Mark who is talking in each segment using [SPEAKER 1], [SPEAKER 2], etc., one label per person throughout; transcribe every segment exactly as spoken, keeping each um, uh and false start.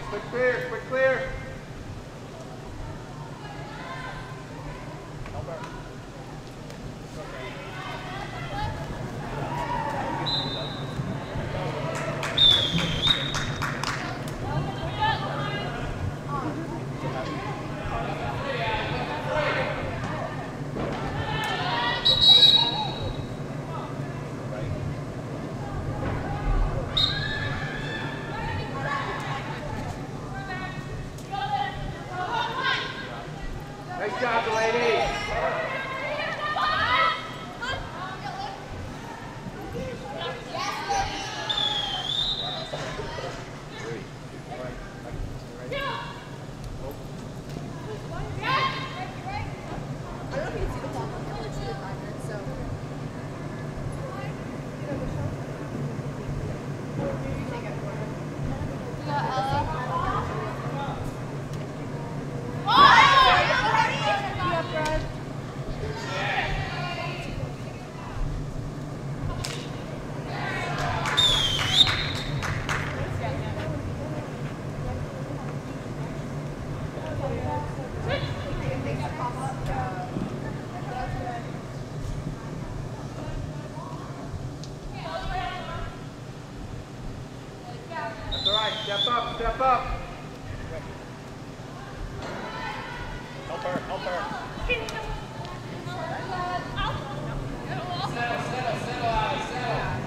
[SPEAKER 1] Quick clear, quick clear. Nice job, lady. Step up, step up. Help her, help her. Settle, settle, settle out, settle.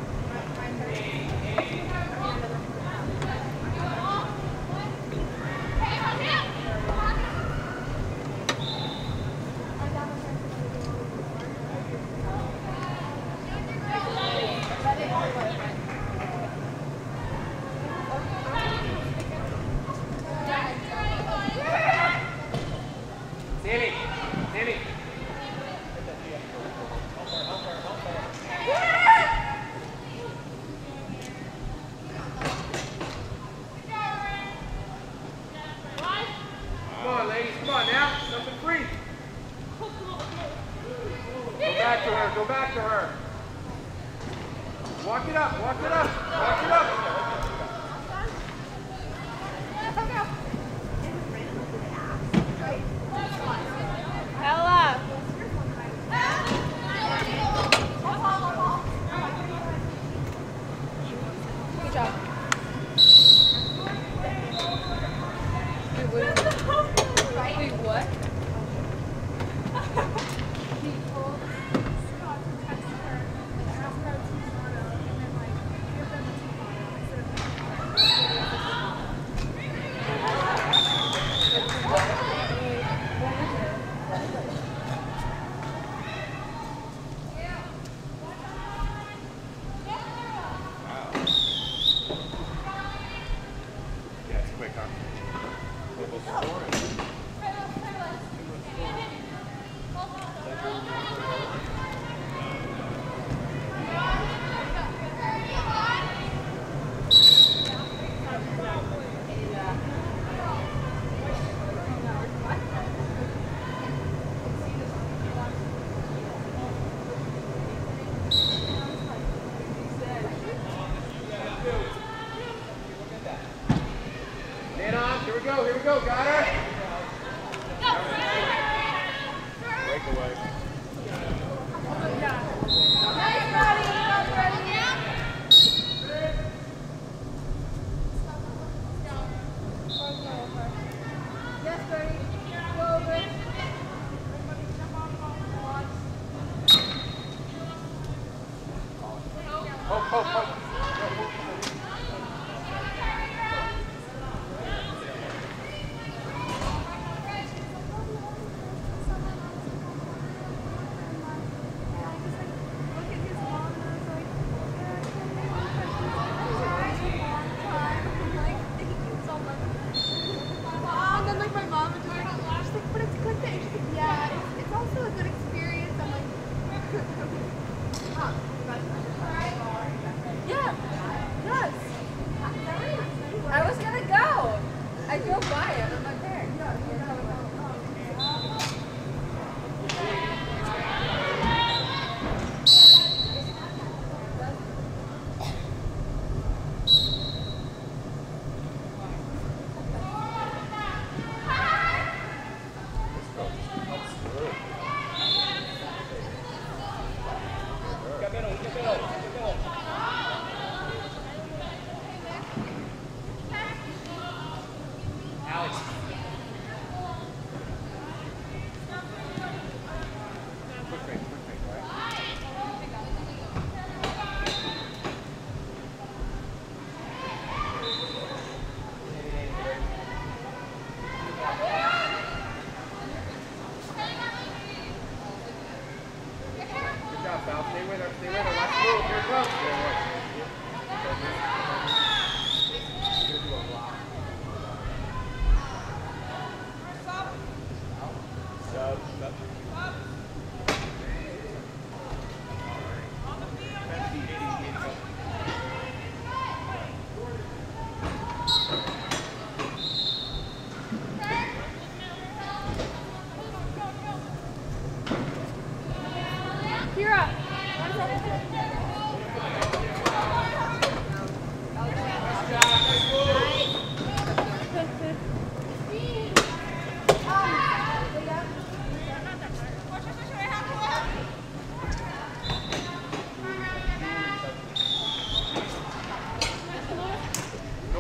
[SPEAKER 1] Go back to her. Walk it up, walk it up, walk it up.
[SPEAKER 2] Ella. Good job. Wait, what?
[SPEAKER 1] Here we go, here we go, got her. Breakaway.
[SPEAKER 2] Nice, buddy. Ready now? Yes, buddy. Go over.
[SPEAKER 1] Oh, oh, oh.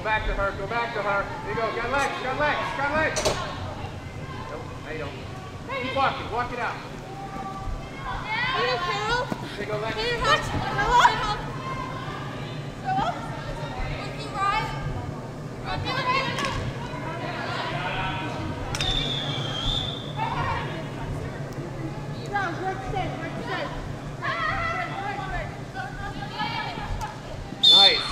[SPEAKER 1] back to her, go back to her. There you go, got legs, got legs, got legs. Nope, now you don't. Keep walking, walk it out.
[SPEAKER 2] Hey, Carol.
[SPEAKER 1] There you go, legs.
[SPEAKER 2] Hey, watch. Go up. Go up. Looking right. Run the other way. Down, work stay, work stay.
[SPEAKER 1] Nice.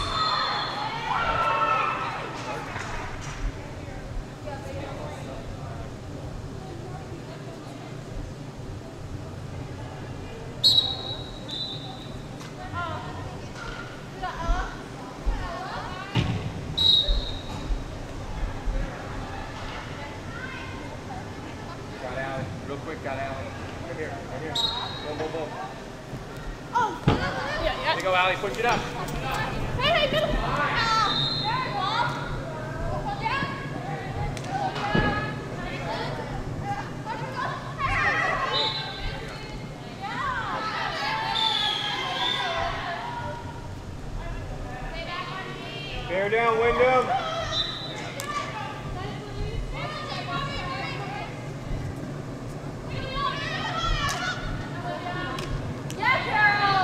[SPEAKER 1] Got Allie. Real quick, got Allie. Right here, right here. Boom, boom, boom.
[SPEAKER 2] Oh, yeah, yeah.
[SPEAKER 1] There you go, Allie. Push it up.
[SPEAKER 2] Hey, hey, good.
[SPEAKER 1] Bear down, Windham.
[SPEAKER 2] Yeah, Carol.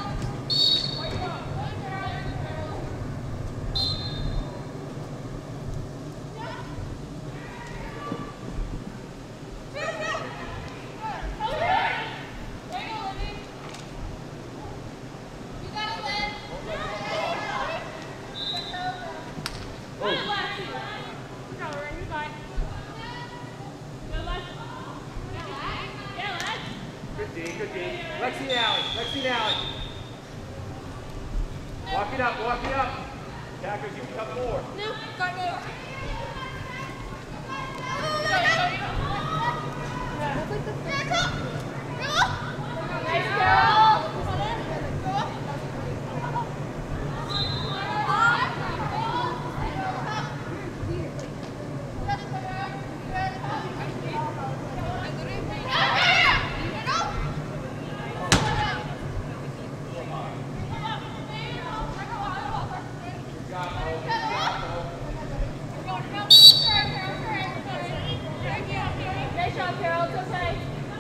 [SPEAKER 1] Good D, good D. Lexi and Allie, Lexi and Allie. Walk it up, walk it up. Attackers, you can come forward.
[SPEAKER 2] No, got me. Nice, Carol. Nice job, Carol. It's okay.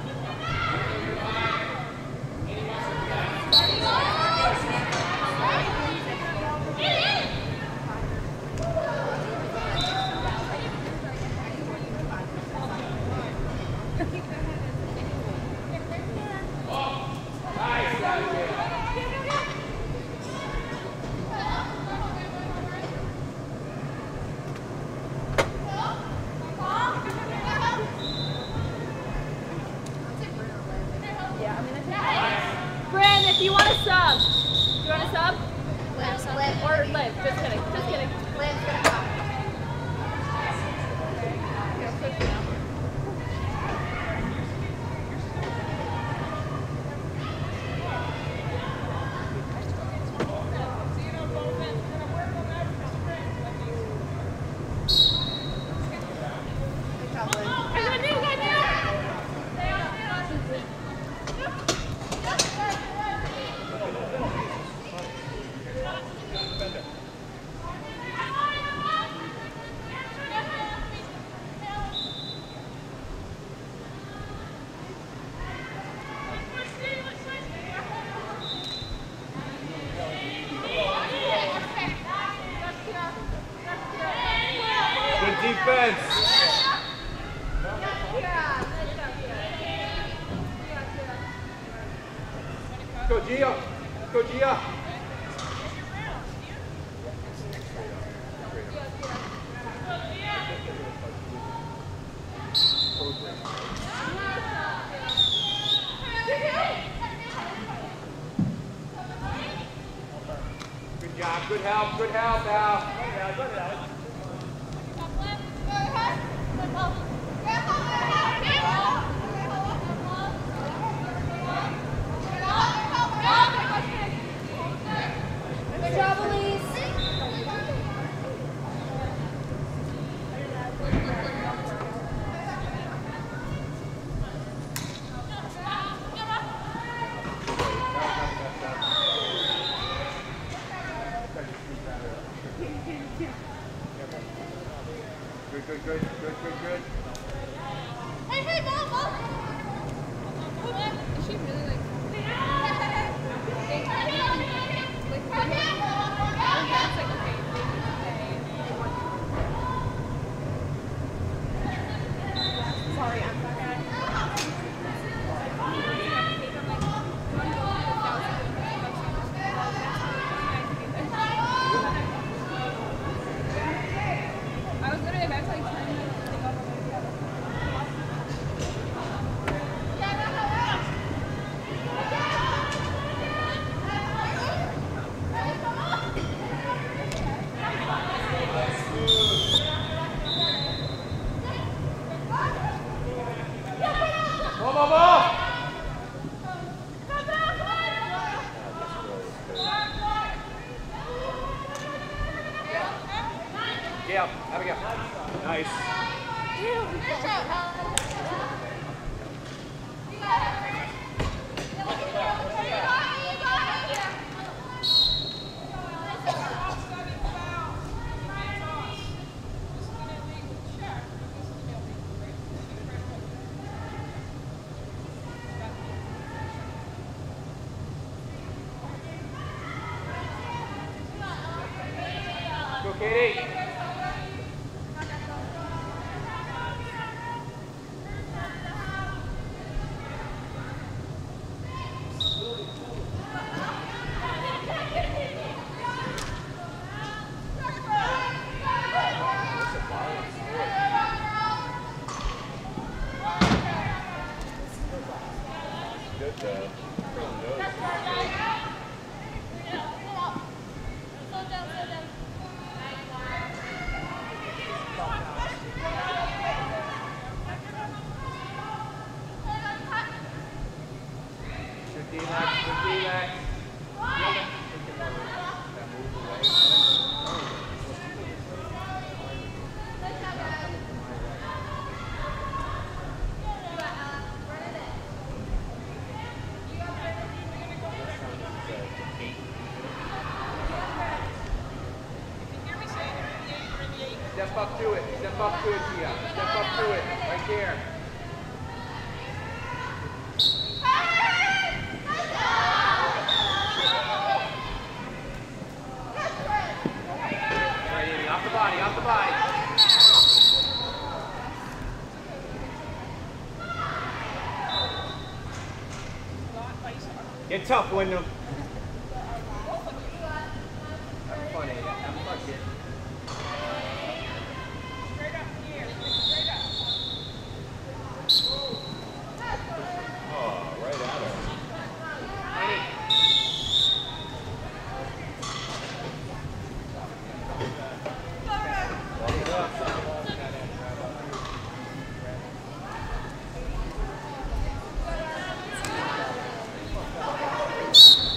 [SPEAKER 2] Bryn, if you want a sub, do you want a sub? Or live. Just kidding. Just kidding. Liv's gonna come.
[SPEAKER 1] Good defense. Go Gia. Go Gia. Good job. Good help. Good help, Al. Good help.
[SPEAKER 2] Good job, Elise.
[SPEAKER 1] Yeah. Good, good, good, good, good, good.
[SPEAKER 2] Hey, hey, ball, ball. Is she really like? Sorry, I'm sorry. I was literally about to like turn the thing off.
[SPEAKER 1] Ball, ball, ball! Yeah, Abigail. Nice. Go, Katie. Good job. Good D-Max, good D-Max. Step up to it, step up to it, Tia. Step up to it, right there. Right, Amy, off the body, off the body. Get tough, Windham. Have fun, Amy. Have fun, kid. Oh, right at her. Amy.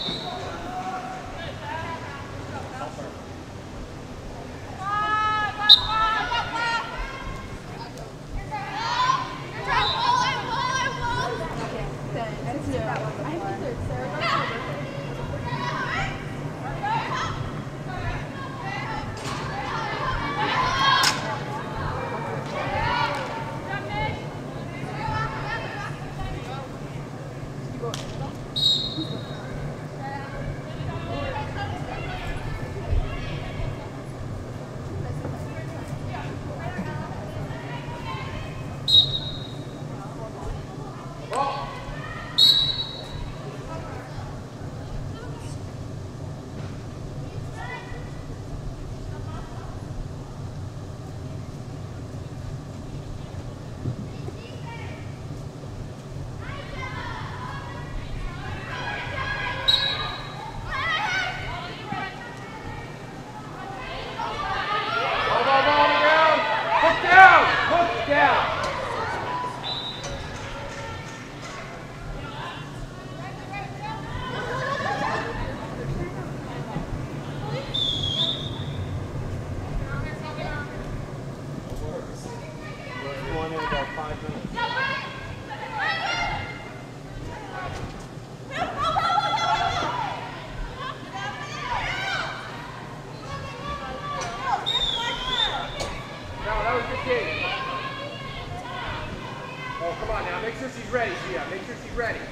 [SPEAKER 1] Gia. Make sure she's ready, Gia. Make sure she's ready.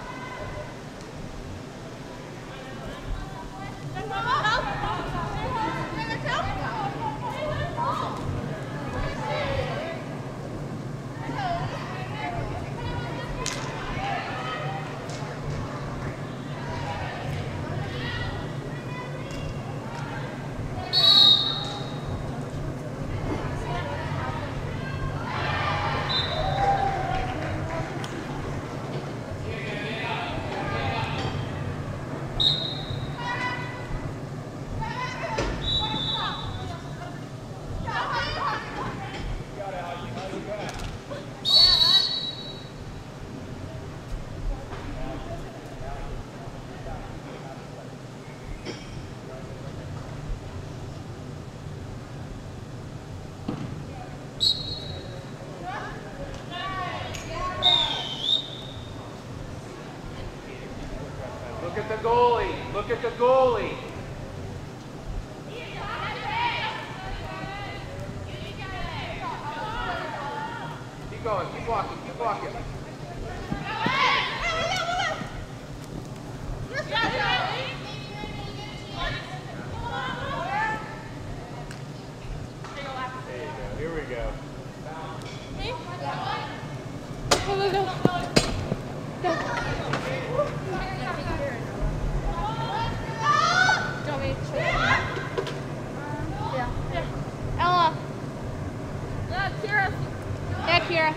[SPEAKER 1] Look at the goalie. Look at the goalie. Keep going. Keep walking. Keep walking. There you go. Here we go.
[SPEAKER 2] Go, go, go. Go. Ella. Yeah, Kira. Yeah, Kira.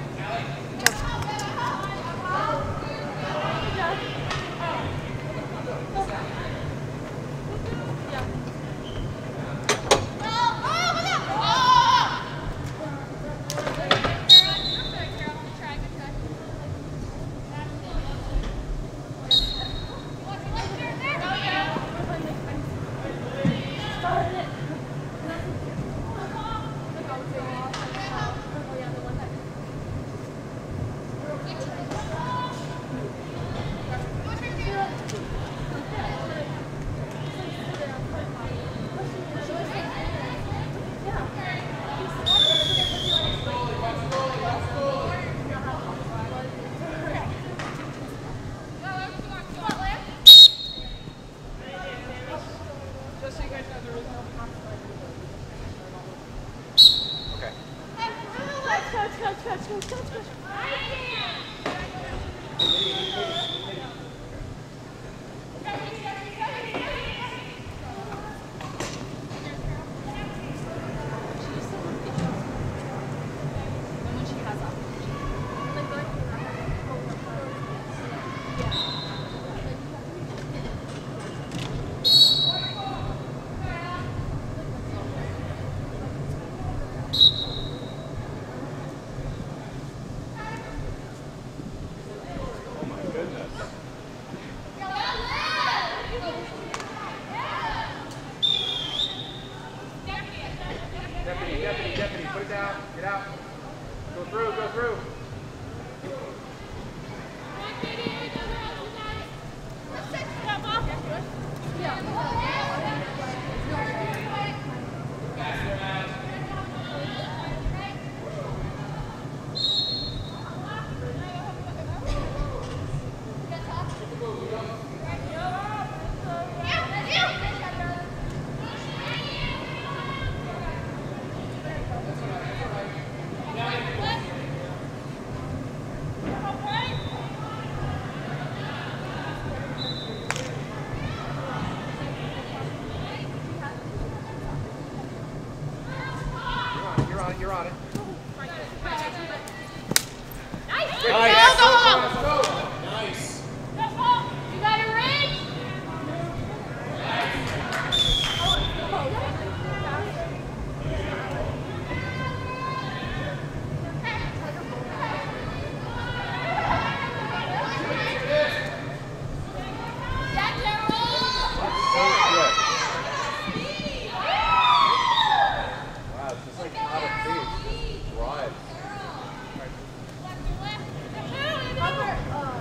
[SPEAKER 2] Deputy, deputy, deputy, put it down, get out. Go through, go through. You're on it. Nice.
[SPEAKER 1] Nice.
[SPEAKER 2] Go, go, go.
[SPEAKER 1] Nice.
[SPEAKER 2] You got a ring?
[SPEAKER 3] Robert, uh,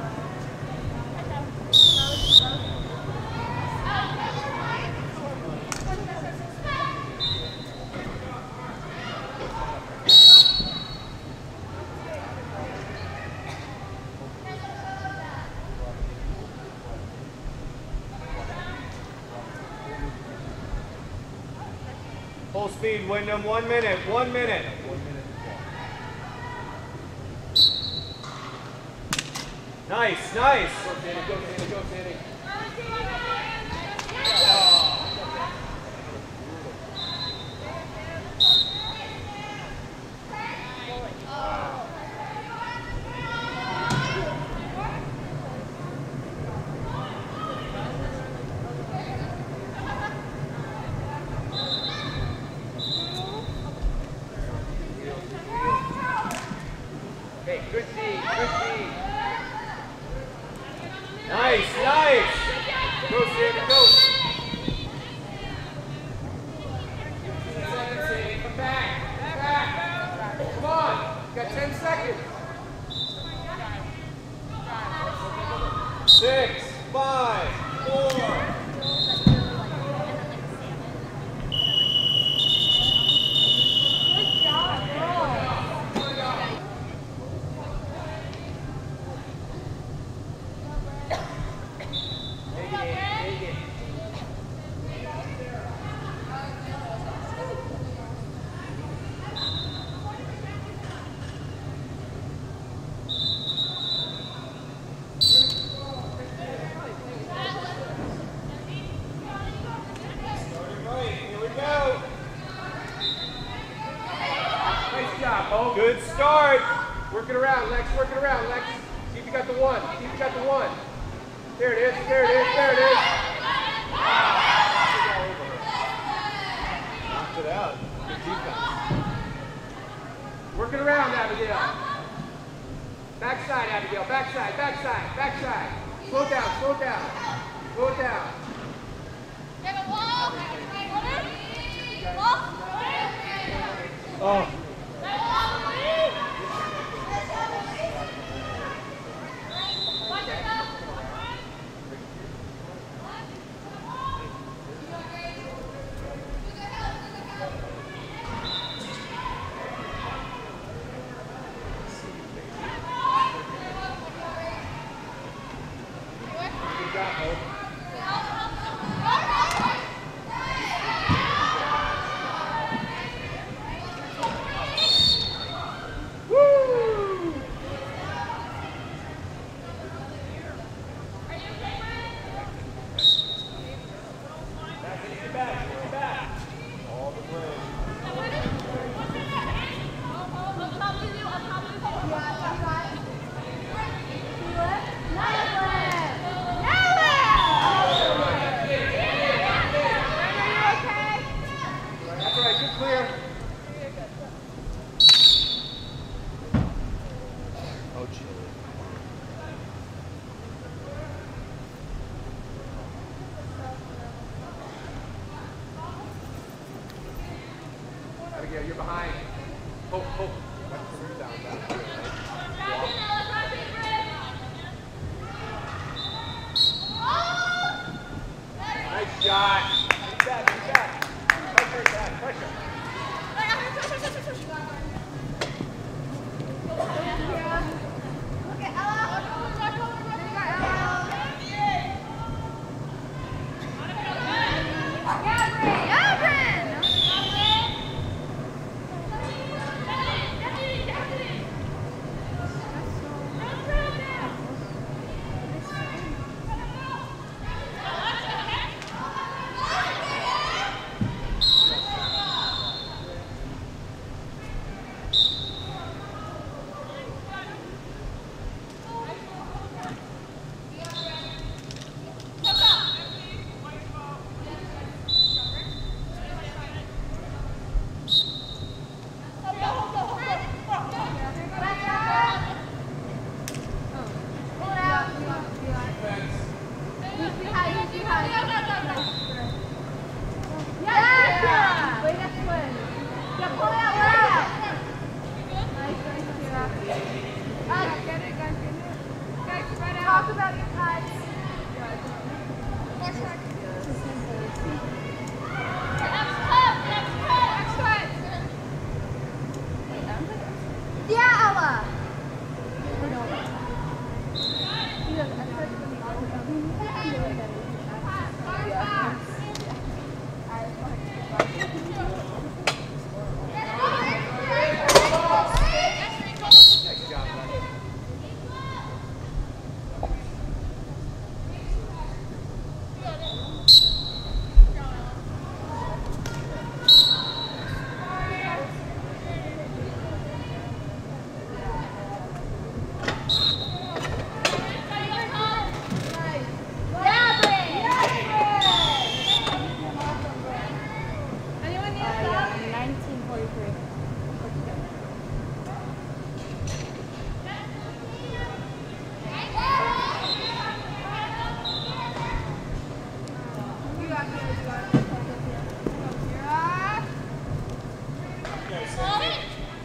[SPEAKER 1] speed, Windham. One minute. One minute. Nice, nice. Go, Sandy. Go, Sandy. Go, Sandy. Okay, good speed, good speed. Nice, nice. Go, Sandy, go. Come back, back. Come on, you got ten seconds. Six, five, four. Oh, good start. Work it around, Lex. Work it around, Lex. See if you got the one. See if you got the one. There it is. There it is. There it is. Knocked it out. Good defense. Work it around, Abigail. Backside, Abigail. Backside. Backside. Backside. Slow down. Slow down. Slow it down. Oh. Abigail, you're behind. Hope, hope. That's the rebound down here, right? Nice shot. Get back, get back. Pressure, back, pressure.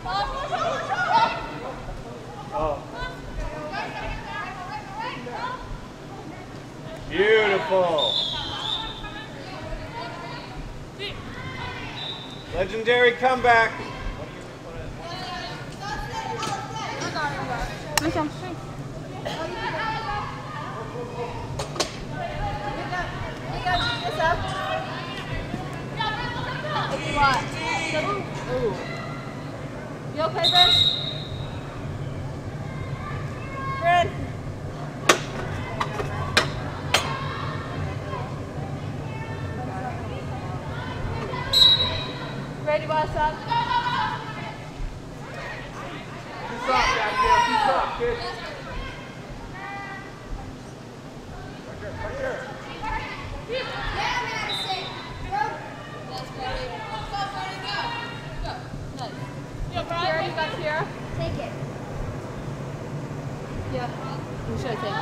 [SPEAKER 1] Oh. Beautiful. Legendary comeback.
[SPEAKER 2] What? Ooh. You okay, Ben? Ben. Ready, boss up?
[SPEAKER 1] Too soft, Abigail. Too soft, kid. Right here. Right here.
[SPEAKER 2] Here, you got Sierra?
[SPEAKER 3] Take it.
[SPEAKER 2] Yeah. You should take it.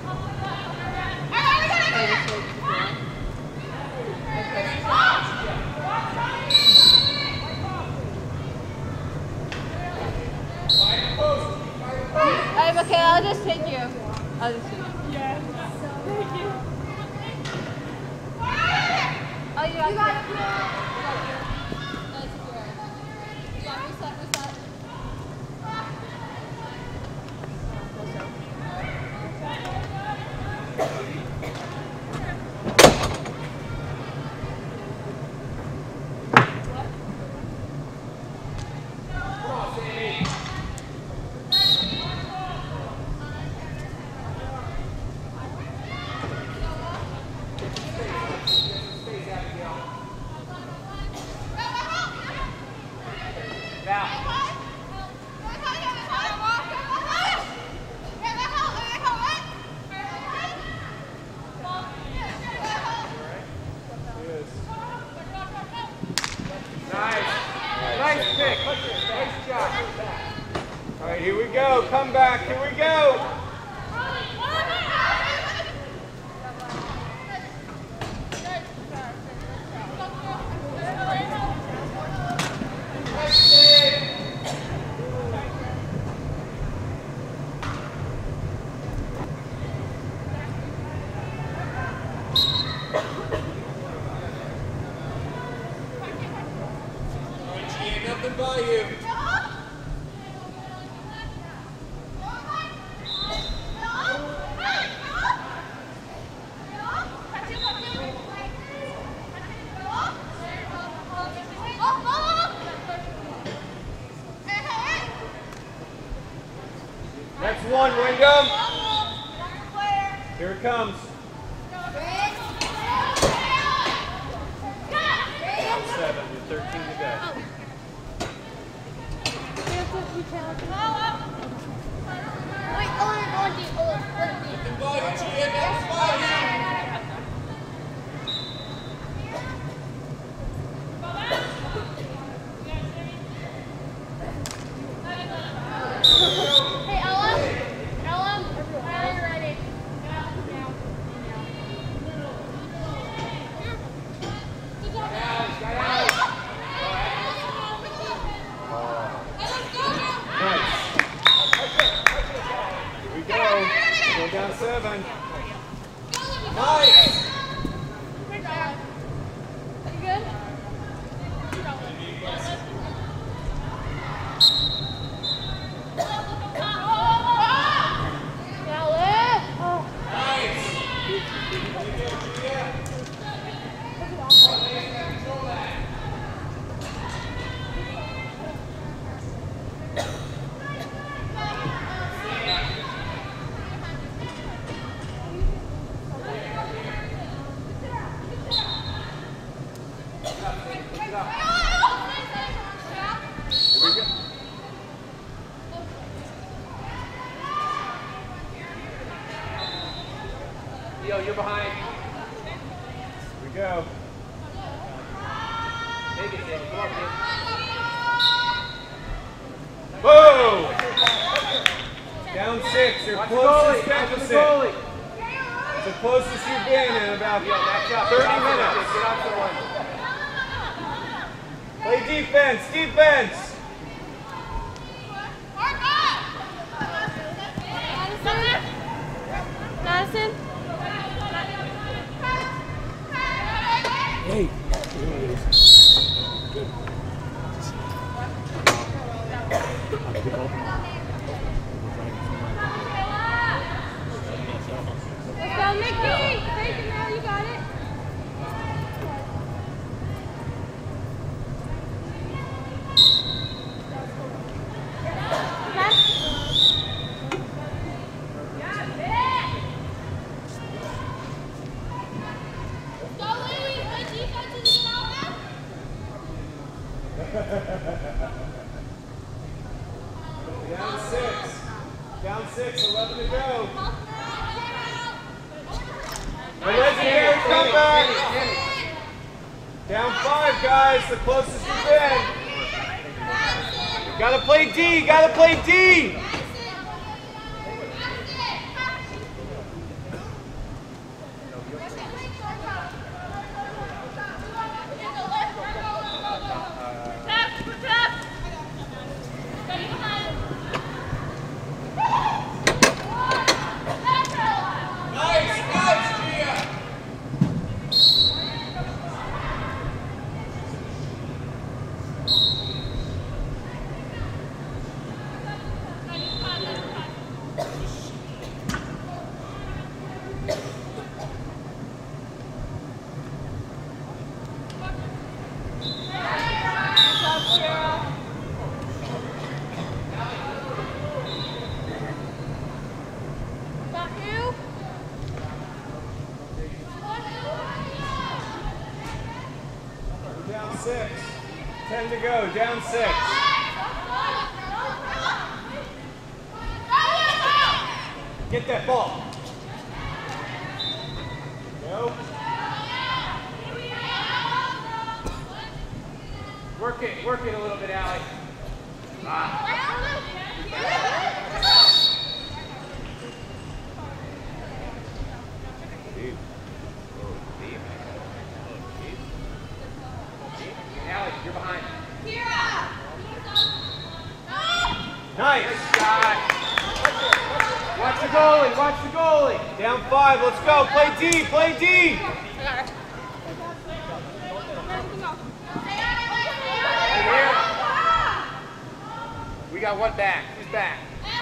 [SPEAKER 2] Alright, okay, I'll just take you. I'll just take you. Yes. Thank you. Oh, you got, you got it. Nice, yeah, reset, reset.
[SPEAKER 1] All right, here we go. Come back. Here we go. Nothing by you. Next one, Windham. Here it comes. Seven, you're thirteen to go.
[SPEAKER 3] Wait, oh, I'm going to, oh, let me. Hey, Ella. Ella, are you ready?
[SPEAKER 1] Here we go. Go down seven. Nice.
[SPEAKER 2] You good? Now lift. Oh.
[SPEAKER 1] Nice. Yo, you're behind. Here we go. Take it, David. Come on, kid. Boom! Down six. Your closest deficit. It's the closest you've been in about thirty minutes. Get off the one. Play defense. Defense.
[SPEAKER 2] Madison.
[SPEAKER 1] Hey. Good.
[SPEAKER 2] Let's go, Mickey. Take it now. You got it.
[SPEAKER 1] Down six. Down six, eleven to go. A legendary comeback. Down five, guys. The closest you've been. You gotta play D. You gotta play D. Down six. Ten to go. Down six. Get that ball. Go. Work it. Work it a little bit, Allie. Ah. Deep. Oh, deep. Allie, you're behind. Nice. Nice shot. Watch the goalie. Watch the goalie. Down five. Let's go. Play D. Play D. Here. We got one back. Who's back?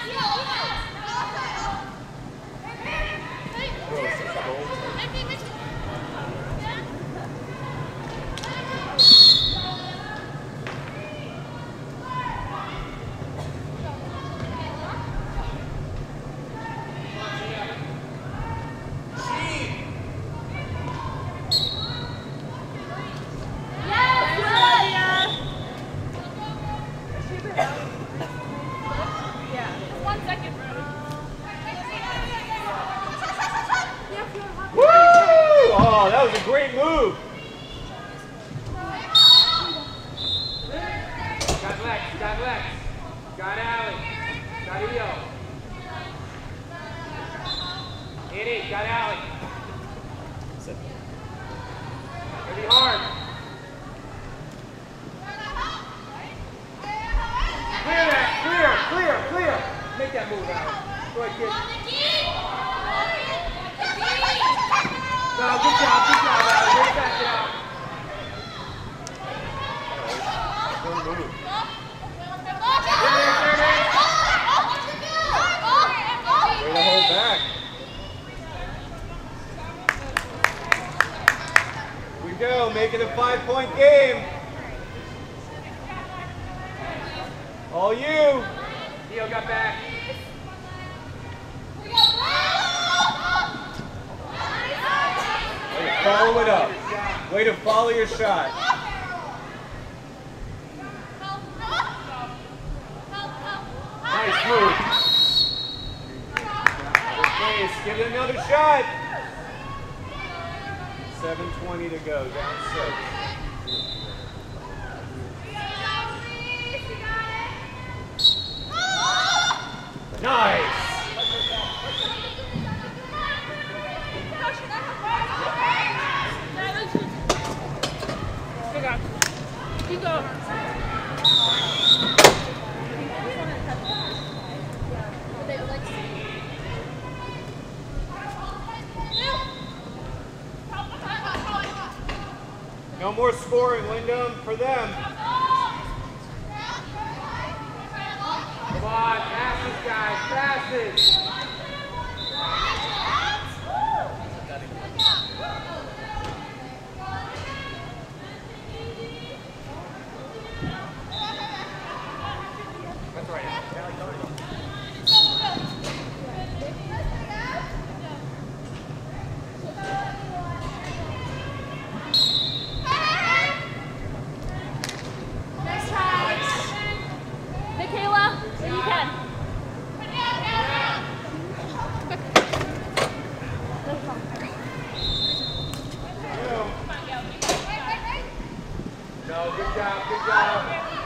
[SPEAKER 1] That was a great move. Got Lex, got Lex, got Allie, got Eo. Hit it, got Allie. Pretty hard. Clear that, clear, clear, clear. Make that move, Allie. Go ahead, kid. No, good job, good job, Allie. Way back it out. Don't move. Way to hold back. Here we go, making a five-point game. All you. Theo got back. Way to follow it up. Way to follow your shot. Nice move. Nice. Give it another shot. seven twenty to go. Down six. Nice.
[SPEAKER 2] You go.
[SPEAKER 1] more scoring, Windham, for them. Come on, passes, guys, passes. That's right. No, good job, good job.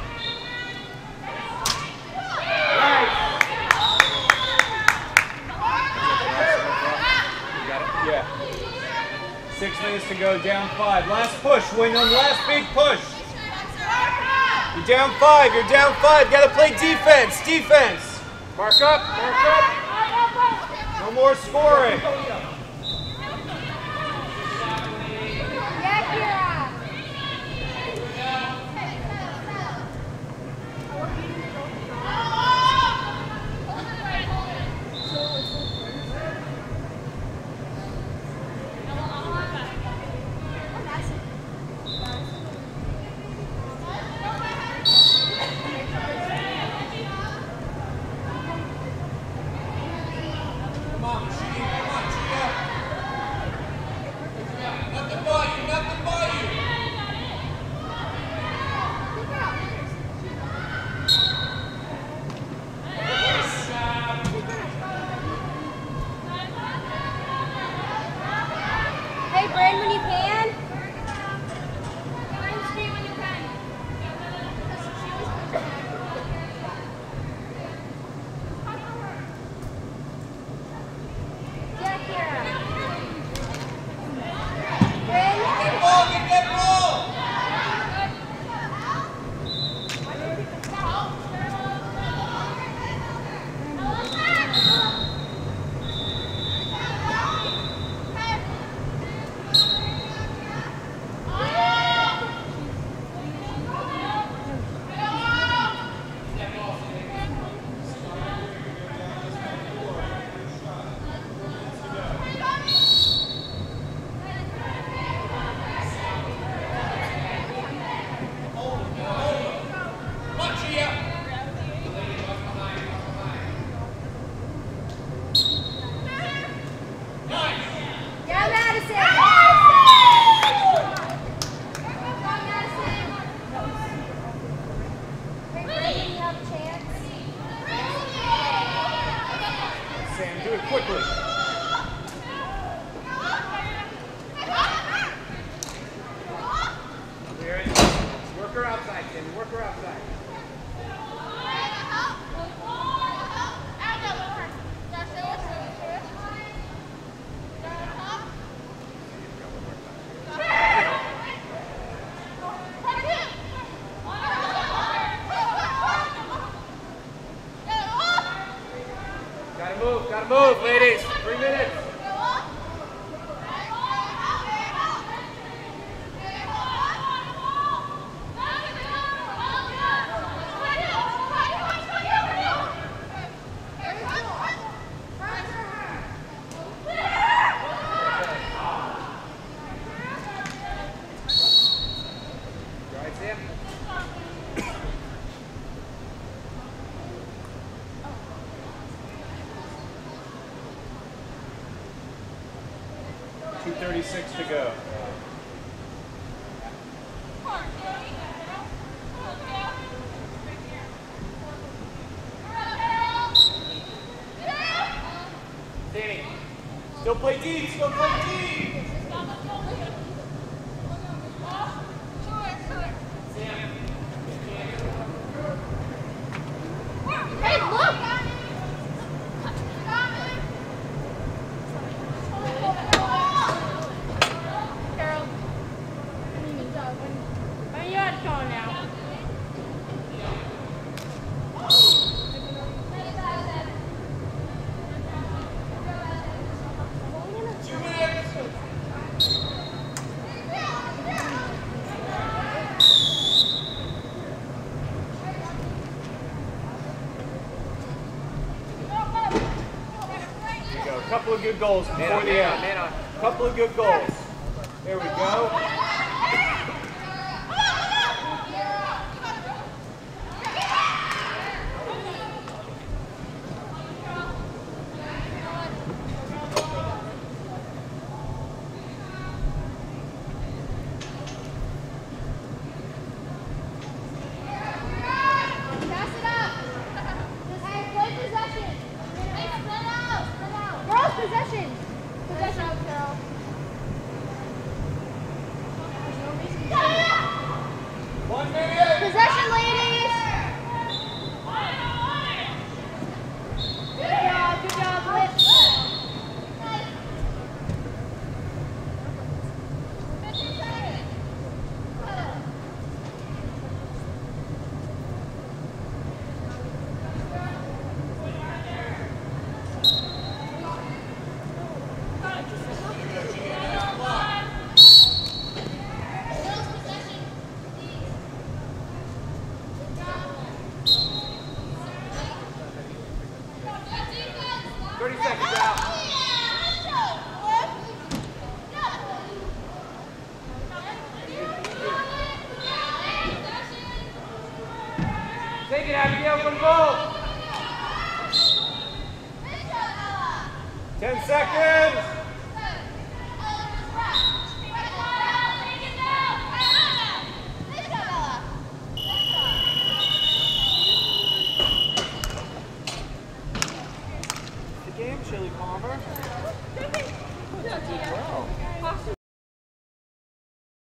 [SPEAKER 1] Nice. You got it? Yeah. Six minutes to go, down five. Last push, Windham, last big push. You're down five, you're down five. Gotta play defense, defense. Mark up, mark up. No more scoring. Sam, do it quickly. Work her outside, Tim. Work her outside. Gotta move, gotta move, ladies. Three minutes. two thirty-six to go. Danny, still play deep, still play deep.
[SPEAKER 3] Hey, look!
[SPEAKER 1] Two minutes. couple of good goals before the end. A couple of good goals. There we go.
[SPEAKER 3] Possession. Possession, girl.
[SPEAKER 1] One minute.
[SPEAKER 3] Possession, ladies. Good job, good job, Blitz.
[SPEAKER 1] thirty seconds out. Take it, Abigail, for the goal. Ten seconds.